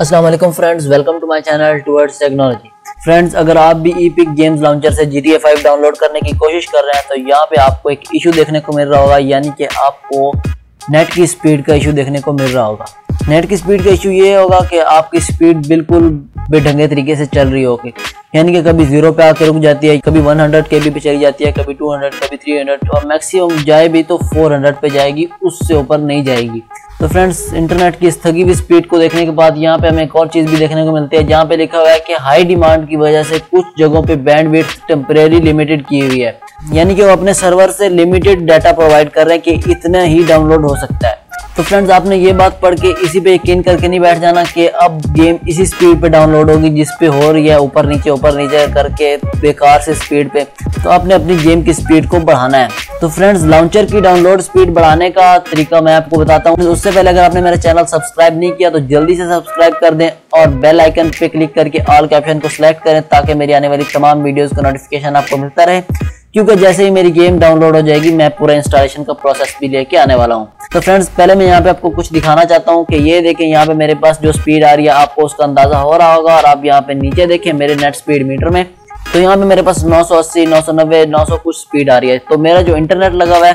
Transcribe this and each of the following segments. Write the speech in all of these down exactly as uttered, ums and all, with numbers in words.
अस्सलाम वालेकुम friends, welcome to my channel towards technology. Friends, अगर आप भी ईपिक गेम्स लॉन्चर से G T A five download करने की कोशिश कर रहे हैं तो यहाँ पे आपको एक इशू देखने को मिल रहा होगा, यानी कि आपको नेट की स्पीड का इशू देखने को मिल रहा होगा। नेट की स्पीड का इशू ये होगा कि आपकी स्पीड बिल्कुल बेढंगे तरीके से चल रही होगी, यानी कि कभी जीरो पे आकर रुक जाती है, कभी सौ के बी पे चली जाती है, कभी दो सौ, कभी तीन सौ और मैक्सिमम जाए भी तो चार सौ पे जाएगी, उससे ऊपर नहीं जाएगी। तो फ्रेंड्स, इंटरनेट की इस थकी हुई स्पीड को देखने के बाद यहाँ पे हमें एक और चीज़ भी देखने को मिलती है, जहाँ पे लिखा हुआ है कि हाई डिमांड की वजह से कुछ जगहों पे बैंडविड्थ टेम्परेरी लिमिटेड की हुई है, यानी कि वो अपने सर्वर से लिमिटेड डाटा प्रोवाइड कर रहे हैं कि इतना ही डाउनलोड हो सकता है। तो फ्रेंड्स, आपने ये बात पढ़ के इसी पे यकीन करके नहीं बैठ जाना कि अब गेम इसी स्पीड पे डाउनलोड होगी जिस पे हो रही है, ऊपर नीचे ऊपर नीचे करके बेकार से स्पीड पे। तो आपने अपनी गेम की स्पीड को बढ़ाना है। तो फ्रेंड्स, लॉन्चर की डाउनलोड स्पीड बढ़ाने का तरीका मैं आपको बताता हूँ। उससे पहले अगर आपने मेरा चैनल सब्सक्राइब नहीं किया तो जल्दी से सब्सक्राइब कर दें और बेल आइकन पे क्लिक करके ऑल के ऑप्शन को सिलेक्ट करें, ताकि मेरी आने वाली तमाम वीडियोस का नोटिफिकेशन आपको मिलता रहे, क्योंकि जैसे ही मेरी गेम डाउनलोड हो जाएगी मैं पूरा इंस्टॉलेशन का प्रोसेस भी लेके आने वाला हूँ। तो फ्रेंड्स, पहले मैं यहाँ पे आपको कुछ दिखाना चाहता हूँ कि ये देखें, यहाँ पे मेरे पास जो स्पीड आ रही है आपको उसका अंदाजा हो रहा होगा। और आप यहाँ पे नीचे देखें मेरे नेट स्पीड मीटर में, तो यहाँ पे मेरे पास नौ सौ अस्सी, नौ सौ नब्बे, नौ सौ कुछ स्पीड आ रही है। तो मेरा जो इंटरनेट लगा हुआ है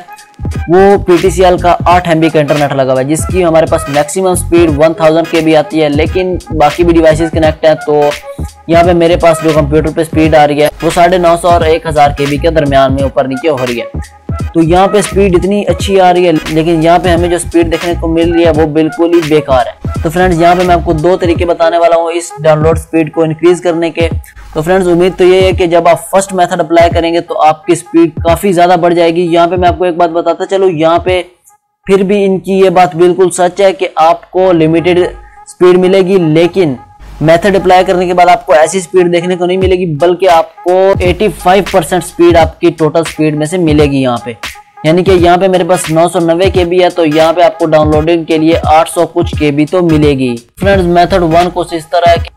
वो पी टी सी एल का आठ एम बी का इंटरनेट लगा हुआ है, जिसकी हमारे पास मैक्सिमम स्पीड एक हज़ार के बी आती है। लेकिन बाकी भी डिवाइसेस कनेक्ट हैं, तो यहाँ पे मेरे पास जो कंप्यूटर पे स्पीड आ रही है वो साढ़े नौ सौ और एक हज़ार के बी के दरमियान में ऊपर नीचे हो रही है। तो यहाँ पे स्पीड इतनी अच्छी आ रही है, लेकिन यहाँ पे हमें जो स्पीड देखने को मिल रही है वो बिल्कुल ही बेकार है। तो फ्रेंड्स, यहाँ पे मैं आपको दो तरीके बताने वाला हूँ इस डाउनलोड स्पीड को इंक्रीज करने के। तो फ्रेंड्स, उम्मीद तो ये है कि जब आप फर्स्ट मेथड अप्लाई करेंगे तो आपकी स्पीड काफी ज्यादा बढ़ जाएगी। यहाँ पे मैं आपको एक बात बताता चलूँ, यहाँ पे फिर भी इनकी ये बात बिल्कुल सच है कि आपको लिमिटेड स्पीड मिलेगी, लेकिन मेथड अप्लाई करने के बाद आपको ऐसी स्पीड देखने को नहीं मिलेगी, बल्कि आपको पचासी परसेंट स्पीड आपकी टोटल स्पीड में से मिलेगी यहाँ पे। यानी कि यहाँ पे मेरे पास नौ सौ नब्बे के बी है, तो यहाँ पे आपको डाउनलोडिंग के लिए आठ सौ कुछ के बी तो मिलेगी। फ्रेंड्स, मेथड वन कुछ इस तरह है कि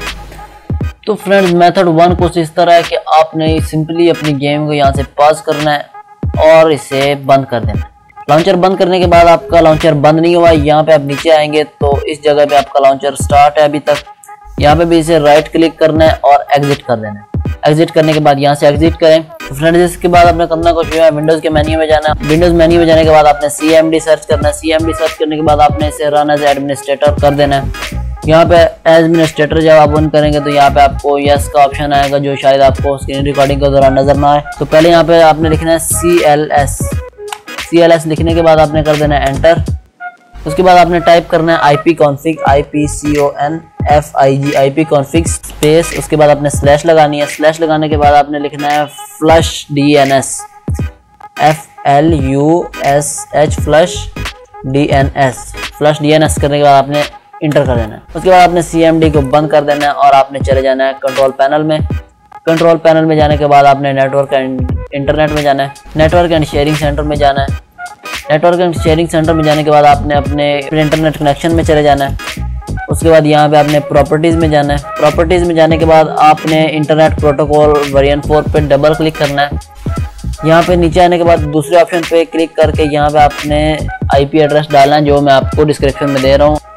तो फ्रेंड्स मेथड वन कुछ इस तरह है कि आपने सिंपली अपनी गेम को यहाँ से पॉज करना है और इसे बंद कर देना है। लॉन्चर बंद करने के बाद आपका लॉन्चर बंद नहीं हुआ, यहाँ पे आप नीचे आएंगे तो इस जगह पे आपका लॉन्चर स्टार्ट है अभी तक। यहाँ पे भी इसे राइट क्लिक करना है और एग्जिट कर देना है। एग्जिट करने के बाद यहाँ से एग्जिट करें। तो फ्रेंड्स, इसके बाद आपने करना कुछ है, विंडोज के मेन्यू में जाना है। विंडोज मेन्यू में जाने के बाद आपने सी एम डी सर्च करना है। सी एम डी सर्च करने के बाद आपने इसे रन एज एडमिनिस्ट्रेटर कर देना है। यहाँ पे एडमिनिस्ट्रेटर जब आप ऑन करेंगे तो यहाँ पे आपको यस का ऑप्शन आएगा, जो शायद आपको स्क्रीन रिकॉर्डिंग के दौरान नजर ना आए। तो पहले यहाँ पे आपने लिखना है C L S. C L S लिखने के बाद आपने कर देना है एंटर। उसके बाद आपने टाइप करना है I P config, I P C O N F I G, I P config space. उसके बाद आपने स्लैश लगानी है। स्लैश लगाने के बाद आपने लिखना है flush D N S, F L U S H flush D N S. Flush D N S करने के बाद आपने इंटर कर देना है। उसके बाद आपने सी एम डी को बंद कर देना है और आपने चले जाना है कंट्रोल पैनल में। कंट्रोल पैनल में जाने के बाद आपने नेटवर्क एंड इंटरनेट में जाना है। नेटवर्क एंड शेयरिंग सेंटर में जाना है। नेटवर्क एंड शेयरिंग सेंटर में जाने के बाद आपने अपने इंटरनेट कनेक्शन में चले जाना है। उसके बाद यहाँ पे आपने प्रॉपर्टीज में जाना है। प्रॉपर्टीज में जाने के बाद आपने इंटरनेट प्रोटोकॉल वर्जन फोर पे डबल क्लिक करना है। यहाँ पे नीचे आने के बाद दूसरे ऑप्शन पे क्लिक करके यहाँ पे आपने आई पी एड्रेस डालना है, जो मैं आपको डिस्क्रिप्शन में दे रहा हूँ।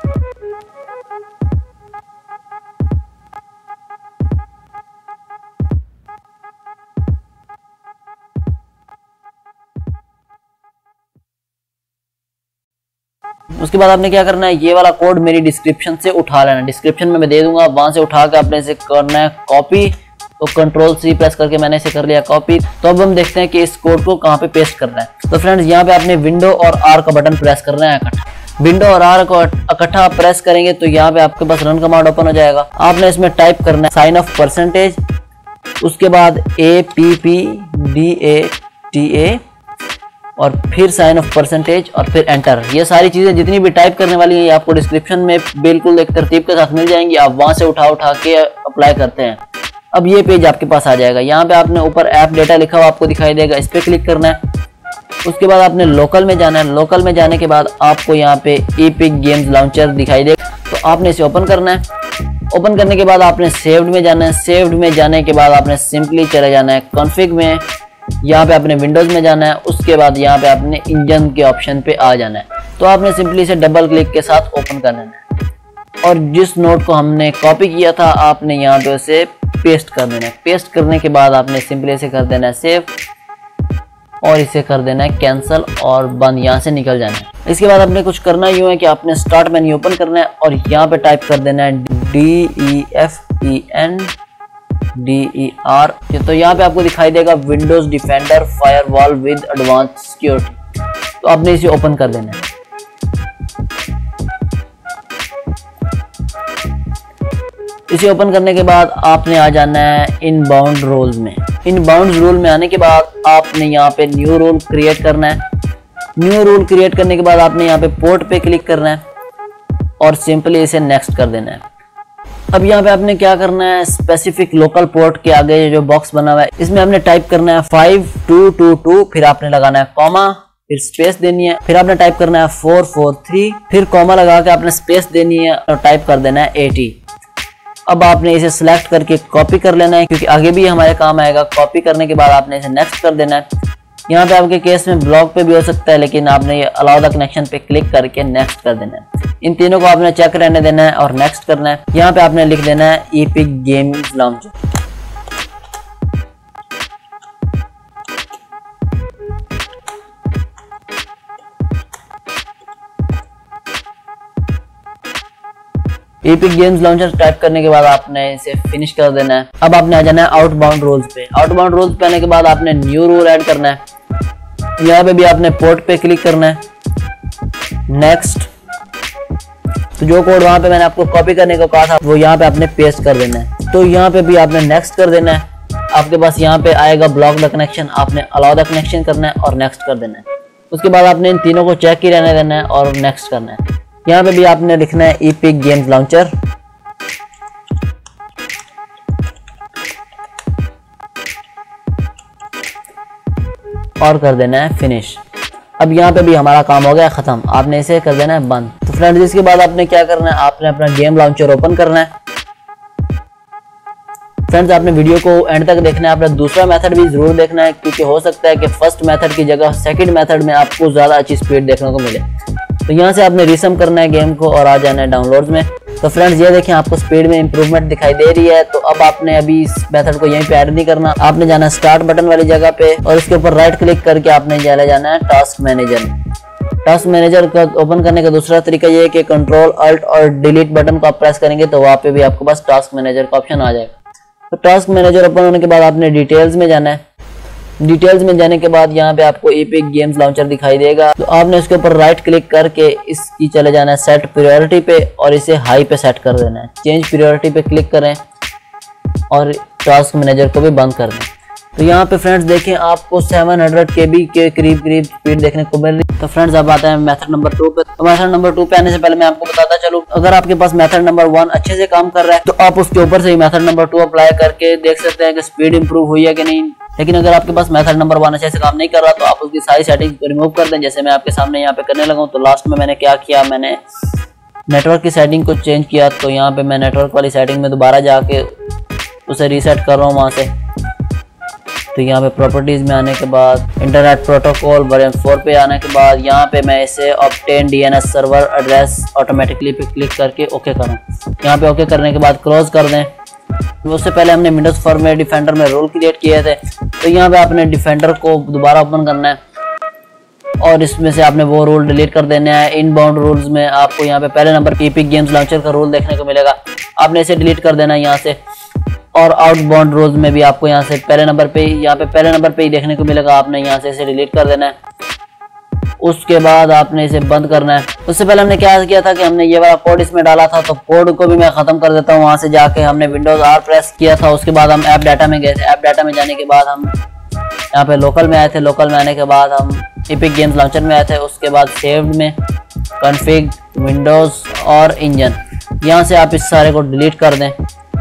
उसके बाद आपने क्या करना है, ये वाला कोड मेरी डिस्क्रिप्शन से उठा लेना। डिस्क्रिप्शन में मैं दे दूंगा, वहां से उठा के आपने इसे करना है कॉपी। तो कंट्रोल सी प्रेस करके मैंने इसे कर लिया कॉपी। तो अब हम देखते हैं कि इस कोड को कहाँ पे पेस्ट करना है। तो फ्रेंड्स, यहाँ पे आपने विंडो और आर का बटन प्रेस करना है इकट्ठा। विंडो और आर को इकट्ठा प्रेस करेंगे तो यहाँ पे आपके पास रन कमांड ओपन हो जाएगा। आपने इसमें टाइप करना है साइन ऑफ परसेंटेज, उसके बाद A P P D A T A और फिर साइन ऑफ परसेंटेज और फिर एंटर। ये सारी चीजें जितनी भी टाइप करने वाली है आपको डिस्क्रिप्शन में बिल्कुल एक तरतीब के साथ मिल जाएंगी। आप वहां से उठा उठा के अप्लाई करते हैं। अब ये पेज आपके पास आ जाएगा। यहाँ पे आपने ऊपर ऐप डेटा लिखा हुआ आपको दिखाई देगा, इस पे क्लिक करना है। उसके बाद आपने लोकल में जाना है। लोकल में जाने के बाद आपको यहाँ पे ईपिक गेम्स लॉन्चर दिखाई देगा, तो आपने इसे ओपन करना है। ओपन करने के बाद आपने सेव्ड में जाना है। सेव्ड में जाने के बाद आपने सिंपली चले जाना है कॉन्फ़िग में। यहाँ पे आपने विंडोज में जाना है। उसके बाद यहाँ पे आपने इंजन के ऑप्शन पे आ जाना है। तो आपने सिंपली इसे डबल क्लिक के साथ ओपन कर लेना है। और जिस नोट को हमने कॉपी किया था आपने यहाँ पे उसे पेस्ट कर देना है। पेस्ट करने के बाद आपने सिंपली इसे कर देना है सेव और इसे कर देना है कैंसिल और बंद, यहाँ से निकल जाना है। इसके बाद आपने कुछ करना यूँ है कि आपने स्टार्ट मेन्यू ओपन करना है और यहाँ पे टाइप कर देना है D E F E N D E R. तो यहाँ पे आपको दिखाई देगा Windows Defender firewall with advanced security, तो आपने इसे ओपन कर देना है। इसे ओपन करने के बाद आपने आ जाना है इनबाउंड रोल्स में। इनबाउंड रोल में आने के बाद आपने यहाँ पे न्यू रोल क्रिएट करना है। न्यू रोल क्रिएट करने के बाद आपने यहाँ पे पोर्ट पे क्लिक करना है और सिंपली इसे नेक्स्ट कर देना है। अब यहाँ पे आपने क्या करना है, स्पेसिफिक लोकल पोर्ट के आगे जो बॉक्स बना हुआ है इसमें आपने टाइप करना है फाइव टू टू टू, फिर आपने लगाना है कॉमा, फिर स्पेस देनी है, फिर आपने टाइप करना है फोर फोर थ्री, फिर कॉमा लगा के आपने स्पेस देनी है और टाइप कर देना है एटी। अब आपने इसे सिलेक्ट करके कॉपी कर लेना है क्योंकि आगे भी हमारे काम आएगा। कॉपी करने के बाद आपने इसे नेक्स्ट कर देना है। यहाँ पे आपके केस में ब्लॉक पे भी हो सकता है, लेकिन आपने ये अलाउ द कनेक्शन पे क्लिक करके नेक्स्ट कर देना है। इन तीनों को आपने चेक रहने देना है और नेक्स्ट करना है। यहाँ पे आपने लिख देना है Epic Games launcher. Epic Games launcher type करने के बाद आपने इसे फिनिश कर देना है। अब आपने आ जाना है आउटबाउंड रोल्स पे। आउटबाउंड रोल्स पे आने के बाद आपने न्यू रोल ऐड करना है। यहाँ पे भी आपने पोर्ट पे क्लिक करना है, नेक्स्ट। तो जो कोड वहां पे मैंने आपको कॉपी करने को कहा था वो यहाँ पे आपने पेस्ट कर देना है। तो यहाँ पे भी आपने नेक्स्ट कर देना है। आपके पास यहाँ पे आएगा ब्लॉक द कनेक्शन, आपने अलाउ द कनेक्शन करना है और नेक्स्ट कर देना है। उसके बाद आपने इन तीनों को चेक ही रहने देना है और नेक्स्ट करना है। यहाँ पे भी आपने लिखना है ईपिक गेम्स लॉन्चर और कर देना है फिनिश। अब यहाँ पे भी हमारा काम हो गया खत्म, आपने इसे कर देना है बंद। तो फ्रेंड्स इसके बाद आपने क्या करना है, आपने अपना गेम लॉन्चर ओपन करना है। फ्रेंड्स आपने वीडियो को एंड तक देखना है, आपने दूसरा मेथड भी जरूर देखना है क्योंकि हो सकता है कि फर्स्ट मेथड की जगह सेकंड मेथड में आपको ज्यादा अच्छी स्पीड देखने को मिले। तो यहाँ से आपने रीसम करना है गेम को और आ जाना है डाउनलोड्स में। तो फ्रेंड्स ये देखें आपको स्पीड में इंप्रूवमेंट दिखाई दे रही है। तो अब आपने अभी इस मेथड को यहीं पे ऐड नहीं करना, आपने जाना है स्टार्ट बटन वाली जगह पे और इसके ऊपर राइट क्लिक करके आपने चले जाना है टास्क मैनेजर में। टास्क मैनेजर का ओपन करने का दूसरा तरीका ये है कि कंट्रोल अल्ट और डिलीट बटन को आप प्रेस करेंगे तो वहाँ पे भी आपके पास टास्क मैनेजर का ऑप्शन आ जाएगा। तो टास्क मैनेजर ओपन होने के बाद आपने डिटेल्स में जाना है। डिटेल्स में जाने के बाद यहाँ पे आपको ईपिक गेम्स लॉन्चर दिखाई देगा। तो आपने इसके ऊपर राइट क्लिक करके इसकी चले जाना है सेट प्रायोरिटी पे और इसे हाई पे सेट कर देना है। चेंज प्रायोरिटी पे क्लिक करें और टास्क मैनेजर को भी बंद कर दें। तो यहाँ पे फ्रेंड्स देखें आपको सेवन हंड्रेड के बी के करीब करीब स्पीड देखने को मिल रही है। तो फ्रेंड्स अब आता है मेथड नंबर टू पे। तो मेथड नंबर टू पे आने से पहले मैं आपको बताता चलूं, अगर आपके पास मेथड नंबर वन अच्छे से काम कर रहा है तो आप उसके ऊपर से ही मेथड नंबर टू अप्लाई करके देख सकते हैं कि स्पीड इंप्रूव हुई है कि नहीं। लेकिन अगर आपके पास मेथड नंबर वन अच्छे से काम नहीं कर रहा तो आप उसकी सारी सेटिंग रिमूव कर दें, जैसे मैं आपके सामने यहाँ पे करने लगा हूँ। तो लास्ट में मैंने क्या किया, मैंने नेटवर्क की सेटिंग को चेंज किया। तो यहाँ पे मैं नेटवर्क वाली सेटिंग में दोबारा जाके उसे रीसेट कर रहा हूँ वहाँ से। तो यहाँ पे प्रॉपर्टीज में आने के बाद इंटरनेट प्रोटोकॉल वर्जन फोर पे आने के बाद यहाँ पे मैं इसे obtain DNS server address automatically पे क्लिक करके ओके करूँ। यहाँ पे ओके करने के बाद क्लोज कर दें। उससे पहले हमने विंडोज फोर में डिफेंडर में रोल क्रिएट किए थे। तो यहाँ पे आपने डिफेंडर को दोबारा ओपन करना है और इसमें से आपने वो रोल डिलीट कर देना है। इनबाउंड रूल्स में आपको यहाँ पे पहले नंबर ईपिक गेम्स लॉन्चर का रोल देखने को मिलेगा, आपने इसे डिलीट कर देना है यहाँ से। और आउटबाउंड रोल्स में भी आपको यहाँ से पहले नंबर पे यहाँ पे पहले नंबर पे ही देखने को मिलेगा, आपने यहाँ से इसे डिलीट कर देना है। उसके बाद आपने इसे बंद करना है। उससे पहले हमने क्या किया था कि हमने ये वाला कोड इसमें डाला था, तो कोड को भी मैं खत्म कर देता हूँ। वहां से जाके हमने विंडोज आर प्रेस किया था, उसके बाद हम ऐप डाटा में गए थे। ऐप डाटा में जाने के बाद हम यहाँ पे लोकल में आए थे। लोकल में आने के बाद हम ईपिक गेम्स लॉन्चर में आए थे। उसके बाद सेव्ड में कॉन्फ़िग विंडोज और इंजन, यहाँ से आप इस सारे को डिलीट कर दें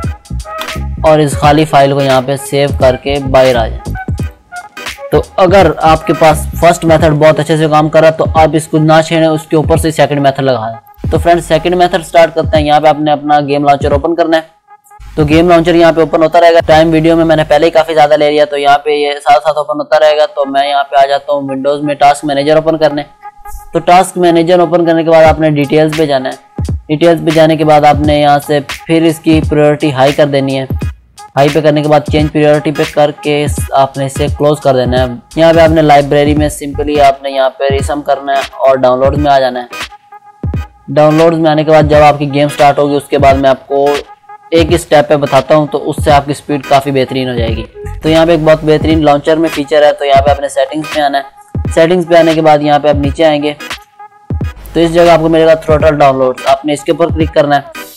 और इस खाली फाइल को यहाँ पे सेव करके बाहर आ जाए। तो अगर आपके पास फर्स्ट मेथड बहुत अच्छे से काम कर रहा है तो आप इसको ना छेड़ें, उसके ऊपर से सेकंड मेथड लगा दें। तो फ्रेंड्स सेकंड मेथड स्टार्ट करते हैं। यहाँ पे आपने अपना गेम लॉन्चर ओपन करना है। तो गेम लॉन्चर यहाँ पे ओपन होता रहेगा। टाइम वीडियो में मैंने पहले ही काफी ज्यादा ले लिया, तो यहाँ पे ये साथ साथ ओपन होता रहेगा। तो मैं यहाँ पे आ जाता हूँ विंडोज में टास्क मैनेजर ओपन करने। तो टास्क मैनेजर ओपन करने के बाद आपने डिटेल्स पे जाना है। डिटेल्स पे जाने के बाद आपने यहाँ से फिर इसकी प्रायोरिटी हाई कर देनी है। हाई पे करने के बाद चेंज प्रायोरिटी पे करके आपने इसे क्लोज कर देना है। यहाँ पे आपने लाइब्रेरी में सिंपली आपने यहाँ पे रिसम करना है और डाउनलोड में आ जाना है। डाउनलोड में आने के बाद जब आपकी गेम स्टार्ट होगी उसके बाद मैं आपको एक स्टेप पे बताता हूँ, तो उससे आपकी स्पीड काफ़ी बेहतरीन हो जाएगी। तो यहाँ पे एक बहुत बेहतरीन लॉन्चर में फीचर है। तो यहाँ पे आपने सेटिंग्स पे आना है। सेटिंग्स पे आने के बाद यहाँ पे आप नीचे आएंगे तो इस जगह आपको मिलेगा थ्रोटल डाउनलोड। आपने इसके ऊपर क्लिक करना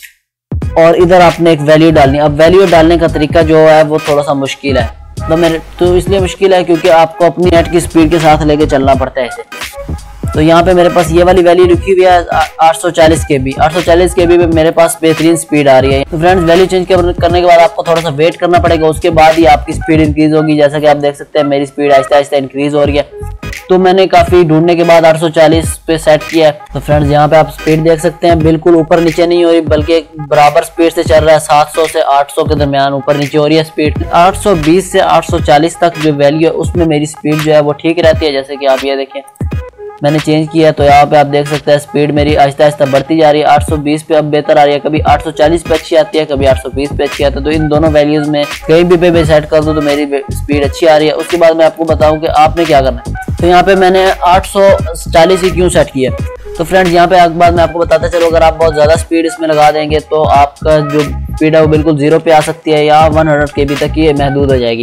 है और इधर आपने एक वैल्यू डालनी है। अब वैल्यू डालने का तरीका जो है वो थोड़ा सा मुश्किल है। तो मेरे तो इसलिए मुश्किल है क्योंकि आपको अपनी नेट की स्पीड के साथ लेके चलना पड़ता है इसे। तो यहाँ पे मेरे पास ये वाली वैल्यू लिखी हुई है आठ सौ चालीस के बी। आठ सौ चालीस के बी पे मेरे पास बेहतरीन स्पीड आ रही है। तो फ्रेंड्स वैल्यू चेंज करने के बाद आपको थोड़ा सा वेट करना पड़ेगा, उसके बाद ही आपकी स्पीड इंक्रीज होगी। जैसा कि आप देख सकते हैं मेरी स्पीड आहिस्ता आहिस्ता इंक्रीज हो रही है। तो मैंने काफी ढूंढने के बाद आठ सौ चालीस पे सेट किया है। तो फ्रेंड्स यहाँ पे आप स्पीड देख सकते हैं, बिल्कुल ऊपर नीचे नहीं हो रही बल्कि बराबर स्पीड से चल रहा है। सात सौ से आठ सौ के दरमियान ऊपर नीचे हो रही है स्पीड। आठ सौ बीस से आठ सौ चालीस तक जो वैल्यू है उसमें मेरी स्पीड जो है वो ठीक रहती है। जैसे कि आप ये देखें मैंने चेंज किया तो यहाँ पे आप देख सकते हैं स्पीड मेरी आहिस्ता आहिस्ता बढ़ती जा रही है। आठ सौ बीस पे अब बेहतर आ रही है, कभी आठ सौ चालीस पे अच्छी आती है, कभी आठ सौ बीस पे अच्छी आती है। तो इन दोनों वैल्यूज में कहीं भी पे मैं सेट कर दूं तो मेरी स्पीड अच्छी आ रही है। उसके बाद मैं आपको बताऊं कि आपने क्या करना है। तो यहाँ पे मैंने आठ सौ चालीस ही क्यों सेट किया। तो फ्रेंड्स यहाँ पे एक बात मैं आपको बताता चलो, अगर आप बहुत ज्यादा स्पीड इसमें लगा देंगे तो आपका जो स्पीड है वो बिल्कुल जीरो पे आ सकती है या वन हंड्रेड के बी तक ये महदूद हो जाएगी,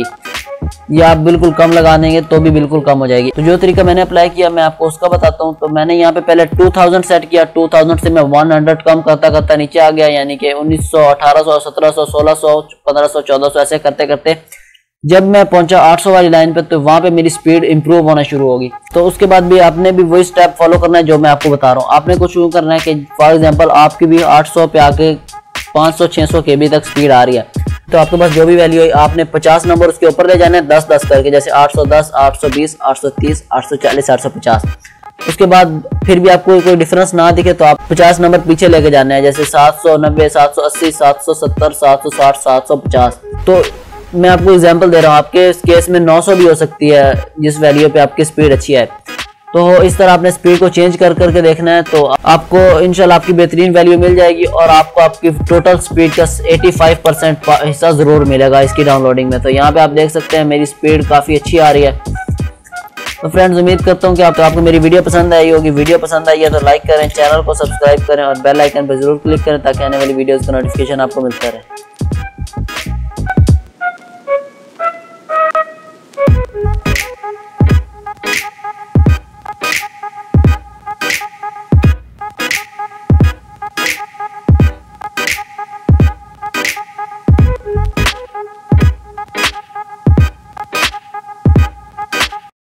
या आप बिल्कुल कम लगा देंगे तो भी बिल्कुल कम हो जाएगी। तो जो तरीका मैंने अप्लाई किया मैं आपको उसका बताता हूँ। तो मैंने यहाँ पे पहले दो हज़ार सेट किया। दो हज़ार से मैं सौ कम करता करता नीचे आ गया, यानी कि उन्नीस सौ, अठारह सौ, सत्रह सौ, सोलह सौ, पंद्रह सौ, चौदह सौ ऐसे करते करते जब मैं पहुंचा आठ सौ वाली लाइन पे तो वहां पे मेरी स्पीड इंप्रूव होना शुरू होगी। तो उसके बाद भी आपने भी वही स्टेप फॉलो करना है जो मैं आपको बता रहा हूँ। आपने कुछ यूं करना है कि फॉर एग्जांपल आपकी भी आठ सौ पे आके पाँच सौ छह सौ केबी तक स्पीड आ रही है, तो आपके पास जो भी वैल्यू है आपने पचास नंबर उसके ऊपर ले जाना है, दस दस करके, जैसे आठ सौ दस, आठ सौ बीस, आठ सौ तीस, आठ सौ चालीस, आठ सौ पचास। उसके बाद फिर भी आपको कोई डिफरेंस ना दिखे तो आप पचास नंबर पीछे लेके जाना है, जैसे सात सौ नब्बे, सात सौ अस्सी, सात सौ सत्तर, सात सौ साठ, सात सौ पचास। तो मैं आपको एग्जांपल दे रहा हूँ, आपके इस केस में नौ सौ भी हो सकती है जिस वैल्यू पे आपकी स्पीड अच्छी है। तो इस तरह आपने स्पीड को चेंज कर करके देखना है, तो आपको इंशाल्लाह आपकी बेहतरीन वैल्यू मिल जाएगी और आपको आपकी टोटल स्पीड का पचासी परसेंट हिस्सा जरूर मिलेगा इसकी डाउनलोडिंग में। तो यहाँ पे आप देख सकते हैं मेरी स्पीड काफ़ी अच्छी आ रही है। तो फ्रेंड्स उम्मीद करता हूँ कि आप, तो आपको मेरी वीडियो पसंद आई होगी। वीडियो पसंद आई है तो लाइक करें, चैनल को सब्सक्राइब करें और बेल आइकन पर जरूर क्लिक करें ताकि आने वाली वीडियोज़ का नोटिफिकेशन आपको मिलता रहे।